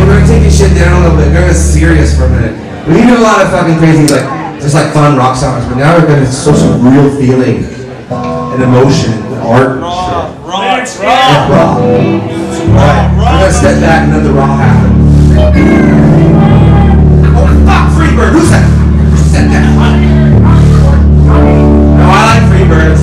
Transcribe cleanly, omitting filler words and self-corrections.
we're gonna take this shit down a little bit. We're gonna get serious for a minute. We do a lot of fucking crazy, like, just like fun rock songs, but now we're gonna show some real feeling and emotion and art and shit. Raw. Alright, we're gonna step back and let the raw happen. Oh fuck, Freebird! Who said that? No, I like Freebird.